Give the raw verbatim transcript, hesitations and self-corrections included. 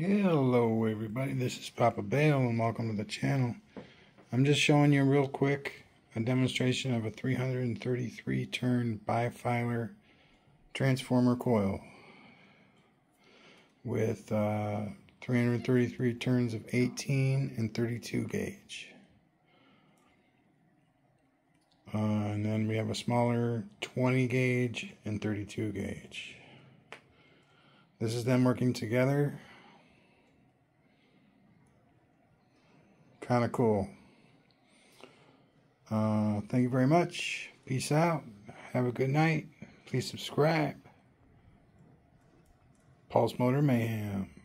Hello everybody, this is Papa Bale and welcome to the channel. I'm just showing you real quick a demonstration of a three hundred thirty-three turn bifilar transformer coil with uh, three hundred thirty-three turns of eighteen and thirty-two gauge. Uh, and then we have a smaller twenty gauge and thirty-two gauge. This is them working together. Kind of cool. Uh, thank you very much. Peace out. Have a good night. Please subscribe. Pulse Motor Mayhem.